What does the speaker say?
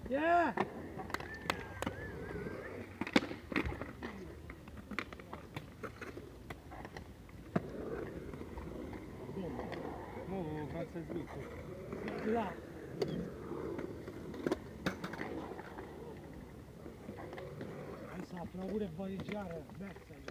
Yeah! Nu, vreau să zic. Da. Hai să aplaure băigeară, Merța.